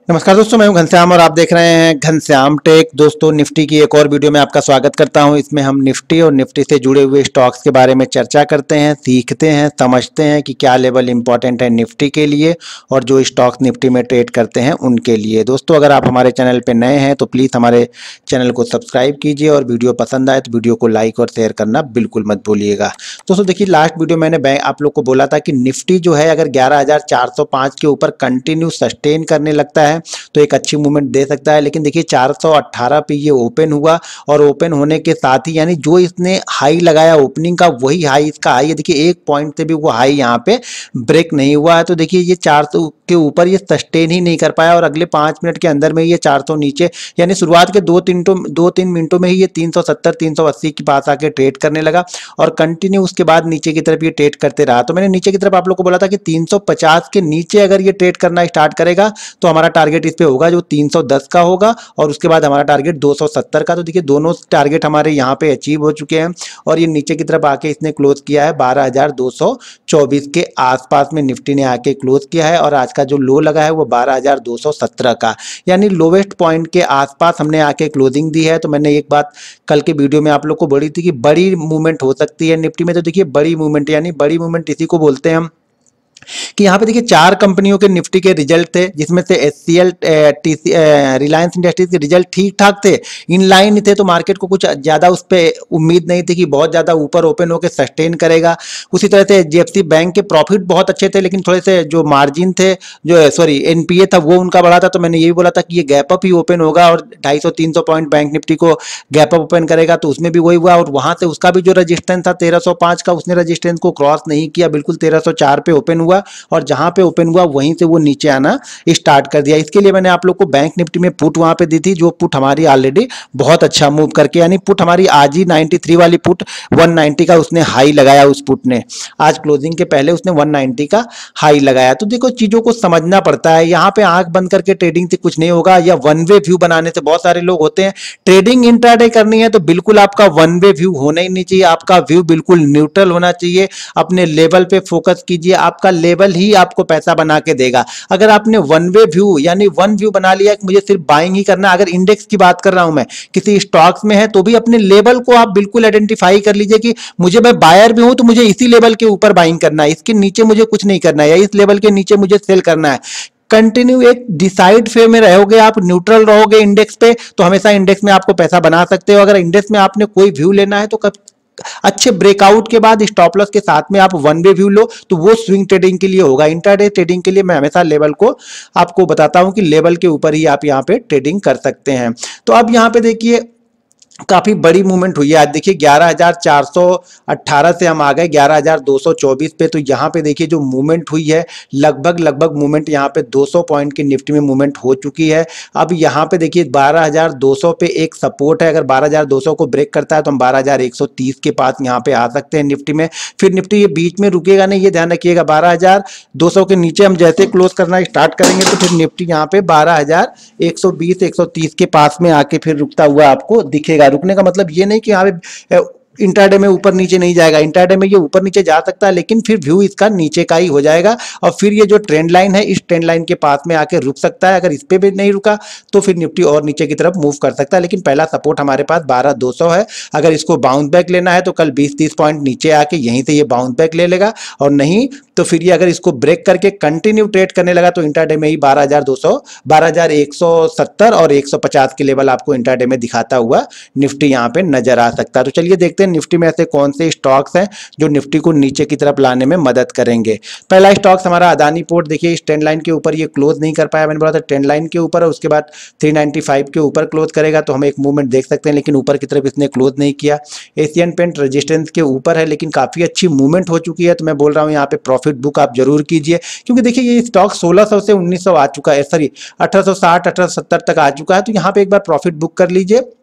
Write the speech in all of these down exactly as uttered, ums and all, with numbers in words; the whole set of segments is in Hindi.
नमस्कार दोस्तों, मैं हूं घनश्याम और आप देख रहे हैं घनश्याम टेक। दोस्तों, निफ्टी की एक और वीडियो में आपका स्वागत करता हूं। इसमें हम निफ्टी और निफ्टी से जुड़े हुए स्टॉक्स के बारे में चर्चा करते हैं, सीखते हैं, समझते हैं कि क्या लेवल इंपॉर्टेंट है निफ्टी के लिए और जो स्टॉक्स निफ्टी में ट्रेड करते हैं उनके लिए। दोस्तों, अगर आप हमारे चैनल पर नए हैं तो प्लीज़ हमारे चैनल को सब्सक्राइब कीजिए और वीडियो पसंद आए तो वीडियो को लाइक और शेयर करना बिल्कुल मत भूलिएगा। दोस्तों देखिए, लास्ट वीडियो मैंने आप लोग को बोला था कि निफ्टी जो है अगर ग्यारह हज़ार चार सौ पाँच के ऊपर कंटिन्यू सस्टेन करने लगता है तो एक अच्छी मूवमेंट दे सकता है। लेकिन देखिए चार सौ अठारह पे ये ओपन हुआ और ओपन होने के साथ ही यानी जो इसने हाई लगाया ओपनिंग का वही हाई इसका हाई है। देखिए एक पॉइंट से भी वो हाई यहाँ पे ब्रेक नहीं हुआ है। तो देखिए ये चार सौ के ऊपर ये सस्टेन ही नहीं कर पाया और अगले पाँच मिनट के अंदर में ये चार सौ नीचे यानी शुरुआत के दो तीन दो तीन मिनटों में ही ये तीन सौ सत्तर तीन सौ अस्सी के पास आके ट्रेड करने लगा और कंटिन्यू उसके बाद नीचे की तरफ ये ट्रेड करते रहा। तो मैंने नीचे की तरफ आप लोग को बोला था कि तीन सौ पचास के नीचे अगर ये ट्रेड करना स्टार्ट करेगा तो हमारा टारगेट इस पे होगा जो तीन सौ दस का होगा और उसके बाद हमारा टारगेट दो सौ सत्तर का। तो देखिए दोनों टारगेट हमारे यहाँ पे अचीव हो चुके हैं और ये नीचे की तरफ आके इसने क्लोज किया है बारह हज़ार दो सौ चौबीस के आसपास में निफ्टी ने आके क्लोज किया है और आज का जो लो लगा है वो बारह हज़ार दो सौ सत्रह का यानी लोवेस्ट पॉइंट के आसपास हमने आके क्लोजिंग दी है। तो मैंने एक बात कल के वीडियो में आप लोग को बोली थी कि बड़ी मूवमेंट हो सकती है निफ्टी में। तो देखिए बड़ी मूवमेंट यानी बड़ी मूवमेंट इसी को बोलते हैं हम कि यहाँ पे देखिए चार कंपनियों के निफ्टी के रिजल्ट थे जिसमें से एचसीएल, टीसी, रिलायंस इंडस्ट्रीज के रिजल्ट ठीक ठाक थे, इन लाइन थे। तो मार्केट को कुछ ज्यादा उस पर उम्मीद नहीं थी कि बहुत ज्यादा ऊपर ओपन होकर सस्टेन करेगा। उसी तरह से एचडीएफसी बैंक के प्रॉफिट बहुत अच्छे थे लेकिन थोड़े से जो मार्जिन थे जो सॉरी एनपीए था वो उनका बड़ा था। तो मैंने यही बोला था कि ये गैप अप ही ओपन होगा और ढाई सौ तीन सौ पॉइंट बैंक निफ्टी को गैप अप ओपन करेगा। तो उसमें भी वही हुआ और वहां से उसका भी जो रजिस्टेंस था तेरह सौ पाँच का उसने रजिस्टेंस को क्रॉस नहीं किया, बिल्कुल तेरह सौ चार पे ओपन हुआ और जहां पे ओपन हुआ वहीं से वो नीचे आना स्टार्ट कर दिया। इसके लिए मैंने आप लोग को बैंक निफ्टी में पुट वहां पे दी थी जो पुट हमारी ऑलरेडी बहुत अच्छा मूव करके यानी पुट हमारी आज ही तिरानवे वाली पुट एक सौ नब्बे का उसने हाई लगाया। उस पुट ने आज क्लोजिंग के पहले उसने एक सौ नब्बे का हाई लगाया। तो देखो चीजों को समझना पड़ता है, यहाँ पे आंख बंद करके ट्रेडिंग से कुछ नहीं होगा या वन वे व्यू बनाने से। बहुत सारे लोग होते हैं ट्रेडिंग इंट्राडे करनी है तो बिल्कुल आपका वन वे व्यू होना ही नहीं चाहिए, आपका व्यू बिल्कुल न्यूट्रल होना चाहिए। अपने लेवल पे फोकस कीजिए, आपका लेवल ही आपको पैसा बना के देगा। अगर आपने वन वे व्यू यानी वन व्यू बना लिया कि मुझे सिर्फ बाइंग ही करना, अगर इंडेक्स की बात कर रहा हूं मैं किसी स्टॉक्स में है तो भी अपने लेवल को आप बिल्कुल आइडेंटिफाई कर लीजिए कि मुझे मैं बायर भी हूं तो मुझे इसी लेवल के ऊपर बाइंग करना है, इसके नीचे मुझे कुछ नहीं करना है या इस लेवल के नीचे मुझे सेल करना है। कंटिन्यू एक डिसाइड फे में रहोगे, आप न्यूट्रल रहोगे इंडेक्स पे तो हमेशा इंडेक्स में आपको पैसा बना सकते हो। अगर इंडेक्स में आपने कोई व्यू लेना है तो कब अच्छे ब्रेकआउट के बाद स्टॉप लॉस के साथ में आप वन वे व्यू लो तो वो स्विंग ट्रेडिंग के लिए होगा। इंट्राडे ट्रेडिंग के लिए मैं हमेशा लेवल को आपको बताता हूं कि लेवल के ऊपर ही आप यहां पे ट्रेडिंग कर सकते हैं। तो अब यहां पे देखिए काफी बड़ी मूवमेंट हुई है। आज देखिए ग्यारह हज़ार चार सौ अठारह से हम आ गए ग्यारह हज़ार दो सौ चौबीस पे। तो यहाँ पे देखिए जो मूवमेंट हुई है लगभग लगभग मूवमेंट यहाँ पे दो सौ पॉइंट की निफ्टी में मूवमेंट हो चुकी है। अब यहाँ पे देखिए बारह हज़ार दो सौ पे एक सपोर्ट है, अगर बारह हज़ार दो सौ को ब्रेक करता है तो हम बारह हज़ार एक सौ तीस के पास यहाँ पे आ सकते हैं निफ्टी में। फिर निफ्टी ये बीच में रुकेगा नहीं, ये ध्यान रखिएगा। बारह हज़ार दो सौ के नीचे हम जैसे क्लोज करना स्टार्ट करेंगे तो फिर निफ्टी यहाँ पे बारह हज़ार एक सौ बीस एक सौ तीस के पास में आके फिर रुकता हुआ आपको दिखेगा। रुकने का मतलब ये नहीं कि यहाँ पे इंट्राडे में ऊपर नीचे नहीं जाएगा, इंट्राडे में ये ऊपर नीचे जा सकता है लेकिन फिर व्यू इसका नीचे का ही हो जाएगा और फिर ये जो ट्रेंड लाइन है इस ट्रेंड लाइन के पास में आके रुक सकता है। अगर इस पे भी नहीं रुका तो फिर निफ्टी और नीचे की तरफ मूव कर सकता है, लेकिन पहला सपोर्ट हमारे पास बारह दो सौ है। अगर इसको बाउंस बैक लेना है तो कल बीस तीस पॉइंट नीचे आके यहीं से ये बाउंस बैक ले लेगा और नहीं तो फिर ये अगर इसको ब्रेक करके कंटिन्यू ट्रेड करने लगा तो इंट्राडे में ही बारह हज़ार दो सौ बारह हज़ार एक सौ सत्तर और एक सौ पचास के लेवल आपको इंट्राडे में दिखाता हुआ निफ्टी यहाँ पे नजर आ सकता है। तो चलिए देखते हैं निफ्टी में ऐसे कौन से स्टॉक्स हैं जो निफ्टी को नीचे की तरफ लाने में मदद करेंगे। पहला स्टॉक्स हमारा अदानी पोर्ट। देखिए इस ट्रेंड लाइन के ऊपर ये क्लोज नहीं कर पाया, मैंने बोला था ट्रेंड लाइन के ऊपर और उसके बाद तीन सौ पचानवे के ऊपर क्लोज करेगा तो हम एक मूवमेंट देख सकते हैं, लेकिन ऊपर की तरफ इसने क्लोज नहीं किया। एशियन पेंट रेजिस्टेंस के ऊपर है लेकिन काफी अच्छी मूवमेंट हो चुकी है। तो मैं बोल रहा हूँ यहाँ पे प्रॉफिट बुक आप जरूर कीजिए क्योंकि देखिए ये स्टॉक सोलह सौ से उन्नीस सौ आ चुका है, सॉरी अठारह सौ साठ अठारह सौ सत्तर तक आ चुका है। तो यहाँ पे एक बार प्रॉफिट बुक कर लीजिए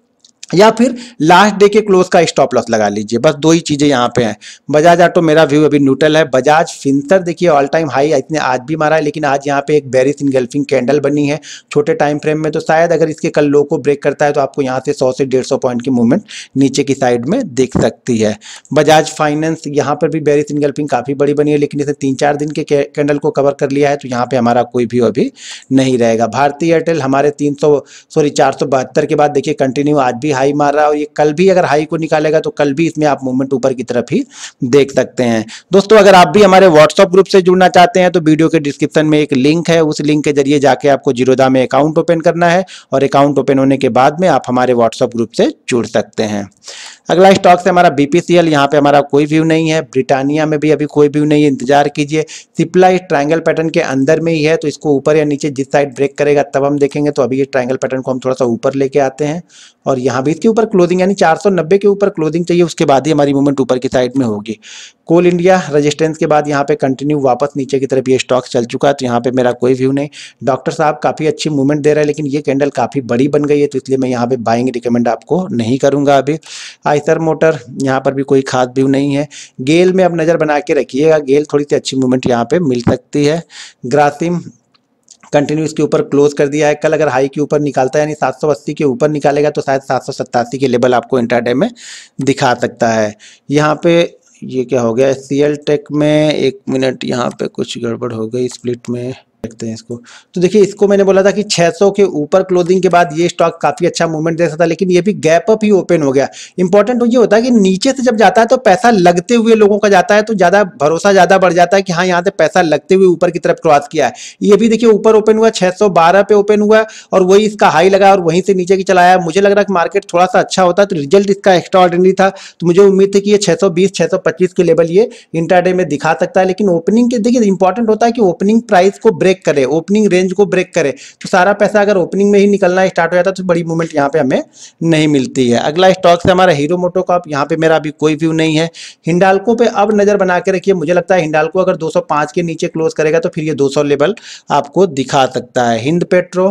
या फिर लास्ट डे के क्लोज का स्टॉप लॉस लगा लीजिए। बस दो ही चीजें यहाँ पे हैं। बजाज ऑटो मेरा व्यू अभी न्यूट्रल है। बजाज फिंसर देखिए ऑल टाइम हाई इसने आज भी मारा है, लेकिन आज यहाँ पे एक बेरिश इनगल्फिंग कैंडल बनी है छोटे टाइम फ्रेम में, तो शायद अगर इसके कल लो को ब्रेक करता है तो आपको यहाँ से सौ से डेढ़ सौ पॉइंट की मूवमेंट नीचे की साइड में दिख सकती है। बजाज फाइनेंस यहाँ पर भी बेरिश इनगल्फिंग काफी बड़ी बनी है, लेकिन इसे तीन चार दिन के कैंडल को कवर कर लिया है, तो यहाँ पे हमारा कोई व्यू अभी नहीं रहेगा। भारतीय एयरटेल हमारे तीन सौ सॉरी चार सौ बहत्तर के बाद देखिए कंटिन्यू आज भी हाई मार रहा है, और ये कल भी अगर हाई को निकालेगा तो कल भी इसमें आप मूवमेंट ऊपर की तरफ ही देख सकते हैं। दोस्तों अगर आप भी हमारे व्हाट्सएप ग्रुप से जुड़ना चाहते हैं तो वीडियो के डिस्क्रिप्शन में एक लिंक है, उस लिंक के जरिए जाके आपको जीरोधा में अकाउंट ओपन करना है, और अकाउंट ओपन होने के बाद में आप हमारे व्हाट्सएप ग्रुप से जुड़ सकते हैं। अगला स्टॉक से हमारा बीपीसीएल, यहाँ पे हमारा कोई व्यू नहीं है। ब्रिटानिया में भी अभी कोई व्यू नहीं है, इंतजार कीजिए। सिप्ला इस ट्रायंगल पैटर्न के अंदर में ही है, तो इसको ऊपर या नीचे जिस साइड ब्रेक करेगा तब हम देखेंगे। तो अभी ये ट्रायंगल पैटर्न को हम थोड़ा सा ऊपर लेके आते हैं, और यहाँ भी इसके ऊपर क्लोजिंग यानी चार सौ नब्बे के ऊपर क्लोजिंग चाहिए, उसके बाद ही हमारी मूवमेंट ऊपर की साइड में होगी। कोल इंडिया रेजिस्टेंस के बाद यहाँ पे कंटिन्यू वापस नीचे की तरफ ये स्टॉक चल चुका है, तो यहाँ पे मेरा कोई व्यू नहीं। डॉक्टर साहब काफ़ी अच्छी मूवमेंट दे रहा है, लेकिन ये कैंडल काफ़ी बड़ी बन गई है, तो इसलिए मैं यहाँ पे बाइंग रिकमेंड आपको नहीं करूँगा अभी। आइसर मोटर यहाँ पर भी कोई खास व्यू नहीं है। गेल में अब नज़र बना के रखिएगा, गेल थोड़ी सी अच्छी मूवमेंट यहाँ पे मिल सकती है। ग्रासिम कंटिन्यू इसके ऊपर क्लोज कर दिया है। कल अगर हाई के ऊपर निकालता है यानी सात सौ अस्सी के ऊपर निकालेगा तो शायद सात सौ सत्तासी के लेवल आपको इंट्राडे में दिखा सकता है। यहाँ पे ये क्या हो गया सीएल टेक में, एक मिनट यहाँ पे कुछ गड़बड़ हो गई स्प्लिट में, देखते हैं इसको। तो देखिए इसको मैंने बोला था कि छह सौ के ऊपर क्लोजिंग के बाद ये स्टॉक काफी अच्छा मूवमेंट दे सकता है, लेकिन ये भी गैप अप ही ओपन हो गया। इंपॉर्टेंट ये होता है कि नीचे से जब जाता है तो पैसा लगते हुए लोगों का जाता है, तो ज्यादा भरोसा ज्यादा बढ़ जाता है कि हाँ यहाँ से पैसा लगते हुए ऊपर की तरफ क्रॉस किया है। ये भी देखिए ऊपर ओपन हुआ छह सौ बारह पे ओपन हुआ, और वही इसका हाई लगा और वहीं से नीचे की चलाया। मुझे लग रहा है कि मार्केट थोड़ा सा अच्छा होता है, तो रिजल्ट इसका एक्स्ट्रा ऑर्डिनरी था, तो मुझे उम्मीद थी कि ये छह सौ बीस छह सौ पच्चीस के लेवल ये इंट्राडे में दिखा सकता है। लेकिन ओपनिंग के देखिए इंपॉर्टेंट होता है कि ओपनिंग प्राइस को ब्रेक करे, ओपनिंग रेंज को ब्रेक करे, तो सारा पैसा अगर ओपनिंग में ही निकलना स्टार्ट हो जाता है तो बड़ी मूवमेंट यहाँ पे हमें नहीं मिलती है। अगला स्टॉक से हमारा हीरो मोटोकॉर्प, यहाँ पे मेरा अभी कोई व्यू नहीं है। हिंडाल्को पे अब नजर बना के रखिए, मुझे लगता है हिंडाल्को अगर दो सौ पाँच के नीचे क्लोज करेगा तो फिर ये दो सौ लेवल आपको दिखा सकता है। हिंद पेट्रो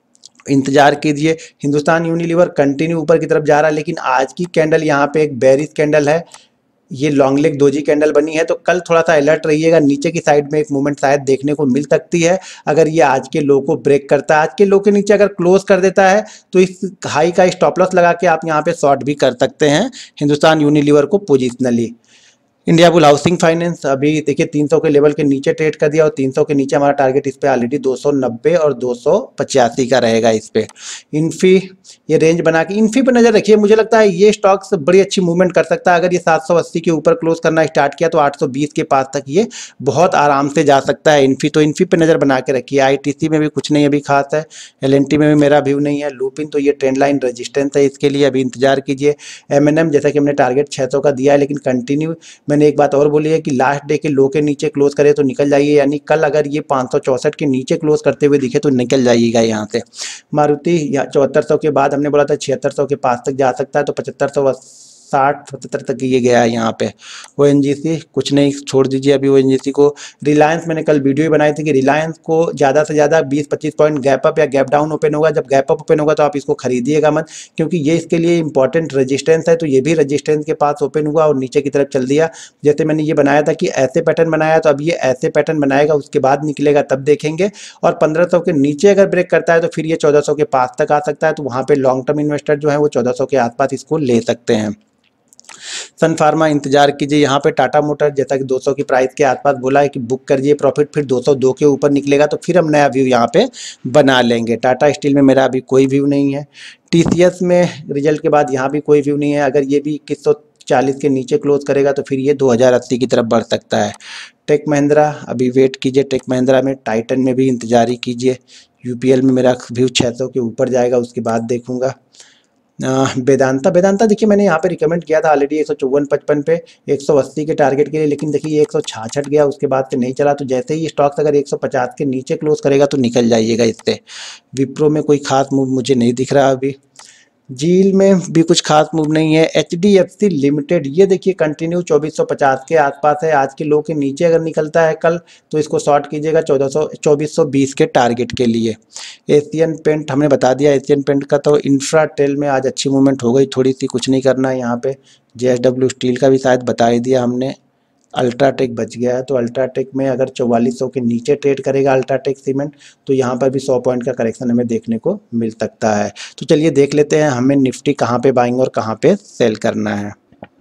इंतजार कीजिए। हिंदुस्तान यूनिलीवर कंटिन्यू ऊपर की तरफ जा रहा है, लेकिन आज की कैंडल यहाँ पे एक बेरिश कैंडल है, ये लॉन्ग लेग दोजी कैंडल बनी है, तो कल थोड़ा सा अलर्ट रहिएगा। नीचे की साइड में एक मूवमेंट शायद देखने को मिल सकती है अगर ये आज के लो को ब्रेक करता है। आज के लो के नीचे अगर क्लोज कर देता है तो इस हाई का स्टॉप लॉस लगा के आप यहाँ पे शॉर्ट भी कर सकते हैं हिंदुस्तान यूनिलीवर को positionally. India bull housing finance अभी देखिए तीन सौ के लेवल के नीचे ट्रेड कर दिया, और तीन सौ के नीचे हमारा टारगेट इस पे ऑलरेडी दो सौ नब्बे और दो सौ पचासी का रहेगा इस पे। इन्फी ये रेंज बना के इन्फी पे नजर रखिए, मुझे लगता है ये स्टॉक्स बड़ी अच्छी मूवमेंट कर सकता है। अगर ये सात सौ अस्सी के ऊपर क्लोज करना स्टार्ट किया तो आठ सौ बीस के पास तक ये बहुत आराम से जा सकता है इन्फी, तो इन्फी पे नजर बना के रखिए। आईटीसी में भी कुछ नहीं अभी खास है, एलएनटी में भी मेरा व्यू नहीं है। लूपिन तो ये ट्रेंड लाइन रेजिस्टेंस है, इसके लिए अभी इंतजार कीजिए। एमएनएम जैसा कि हमने टारगेट छह सौ का दिया है, लेकिन कंटिन्यू मैंने एक बात और बोली है कि लास्ट डे के लो के नीचे क्लोज करे तो निकल जाइए, यानी कल अगर ये पाँच सौ चौसठ के नीचे क्लोज करते हुए दिखे तो निकल जाइएगा यहाँ से। मारुति या चौहत्तर सौ के बाद हमने बोला था छिहत्तर सौ के पास तक जा सकता है, तो पचहत्तर सौ साठ सतहत्तर तक ये गया है यहाँ पे। ओ एन जी सी कुछ नहीं, छोड़ दीजिए अभी ओ एन जी सी को। रिलायंस मैंने कल वीडियो बनाई थी कि रिलायंस को ज़्यादा से ज़्यादा बीस पच्चीस पॉइंट गैप अप या गैप डाउन ओपन होगा। जब गैप अप ओपन होगा तो आप इसको खरीदिएगा मत, क्योंकि ये इसके लिए इंपॉर्टेंट रेजिस्टेंस है। तो ये भी रेजिस्टेंस के पास ओपन हुआ और नीचे की तरफ चल दिया। जैसे मैंने ये बनाया था कि ऐसे पैटर्न बनाया, तो अब ये ऐसे पैटर्न बनाएगा, उसके बाद निकलेगा तब देखेंगे। और पंद्रह सौ के नीचे अगर ब्रेक करता है तो फिर ये चौदह सौ के पास तक आ सकता है, तो वहाँ पे लॉन्ग टर्म इन्वेस्टर जो है वो चौदह सौ के आसपास इसको ले सकते हैं। सन फार्मा इंतजार कीजिए। यहाँ पे टाटा मोटर जैसा कि दो सौ की प्राइस के आसपास बोला है कि बुक करिए प्रॉफिट, फिर दो सौ दो के ऊपर निकलेगा तो फिर हम नया व्यू यहाँ पे बना लेंगे। टाटा स्टील में मेरा अभी कोई व्यू नहीं है। टीसीएस में रिजल्ट के बाद यहाँ भी कोई व्यू नहीं है। अगर ये भी इक्कीस सौ चालीस के नीचे क्लोज करेगा तो फिर ये दो हज़ार अस्सी की तरफ बढ़ सकता है। टेक महिंद्रा अभी वेट कीजिए। टेक महिंद्रा में टाइटन में भी इंतजार कीजिए। यूपीएल में मेरा व्यू छः सौ के ऊपर जाएगा, उसके बाद देखूंगा। वेदांता वेदांता देखिए मैंने यहाँ पे रिकमेंड किया था ऑलरेडी एक सौ चौवन पचपन पे एक सौ अस्सी के टारगेट के लिए, लेकिन देखिए ये एक सौ छाछठ गया, उसके बाद से नहीं चला। तो जैसे ही स्टॉक्स अगर एक सौ पचास के नीचे क्लोज करेगा तो निकल जाइएगा इससे। विप्रो में कोई खास मूव मुझे नहीं दिख रहा अभी। जील में भी कुछ खास मूव नहीं है। H D F C limited ये देखिए कंटिन्यू चौबीस सौ पचास के आसपास है। आज के लो के नीचे अगर निकलता है कल तो इसको शॉर्ट कीजिएगा चौदह सौ चौबीस सौ बीस के टारगेट के लिए। एशियन पेंट हमने बता दिया, एशियन पेंट का तो इंफ्रा टेल में आज अच्छी मूवमेंट हो गई थोड़ी सी, कुछ नहीं करना है यहाँ पे। जे एस डब्ल्यू स्टील का भी शायद बता ही दिया हमने। अल्ट्राटेक बच गया है, तो अल्ट्राटेक में अगर चौवालीस सौ के नीचे ट्रेड करेगा अल्ट्राटेक सीमेंट तो यहाँ पर भी सौ पॉइंट का करेक्शन हमें देखने को मिल सकता है। तो चलिए देख लेते हैं हमें निफ्टी कहाँ पे बाइंग और कहाँ पे सेल करना है।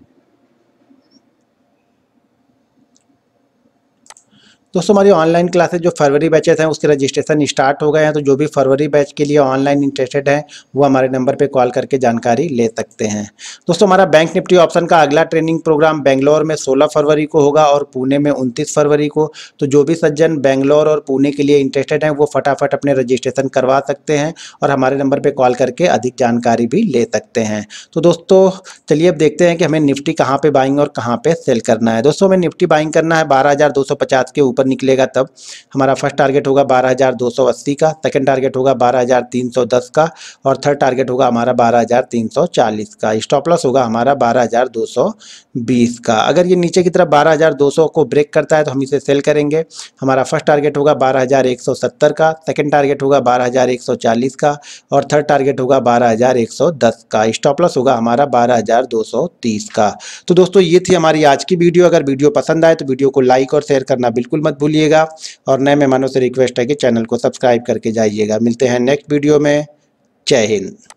दोस्तों हमारी ऑनलाइन क्लासेस जो फरवरी बैचेस हैं उसके रजिस्ट्रेशन स्टार्ट हो गए हैं, तो जो भी फरवरी बैच के लिए ऑनलाइन इंटरेस्टेड हैं वो हमारे नंबर पे कॉल करके जानकारी ले सकते हैं। दोस्तों हमारा बैंक निफ्टी ऑप्शन का अगला ट्रेनिंग प्रोग्राम बेंगलोर में सोलह फरवरी को होगा और पुणे में उनतीस फरवरी को। तो जो भी सज्जन बेंगलोर और पुणे के लिए इंटरेस्टेड हैं वो फटाफट अपने रजिस्ट्रेशन करवा सकते हैं और हमारे नंबर पर कॉल करके अधिक जानकारी भी ले सकते हैं। तो दोस्तों चलिए अब देखते हैं कि हमें निफ्टी कहाँ पे बाइंग और कहाँ पे सेल करना है। दोस्तों हमें निफ्टी बाइंग करना है बारह हज़ार दो सौ पचास के ऊपर निकलेगा तब। हमारा फर्स्ट टारगेट होगा बारह हज़ार दो सौ अस्सी का, सेकंड टारगेट होगा बारह हज़ार तीन सौ दस का और थर्ड टारगेट होगा हमारा बारह हज़ार तीन सौ चालीस का। स्टॉप लॉस होगा हमारा बारह हज़ार दो सौ बीस का। अगर ये नीचे की तरफ बारह हज़ार दो सौ को ब्रेक करता है तो हम इसे सेल करेंगे। हमारा फर्स्ट टारगेट होगा बारह हज़ार एक सौ सत्तर का, सेकंड टारगेट होगा बारह हज़ार एक सौ चालीस का और थर्ड टारगेट होगा बारह हज़ार एक सौ दस का। स्टॉप लॉस होगा हमारा बारह हज़ार दो सौ तीस का। तो दोस्तों ये थी हमारी आज की वीडियो। अगर वीडियो पसंद आए तो वीडियो को लाइक और शेयर करना बिल्कुल मत भूलिएगा और नए मेहमानों से रिक्वेस्ट है कि चैनल को सब्सक्राइब करके जाइएगा। मिलते हैं नेक्स्ट वीडियो में। जय हिंद।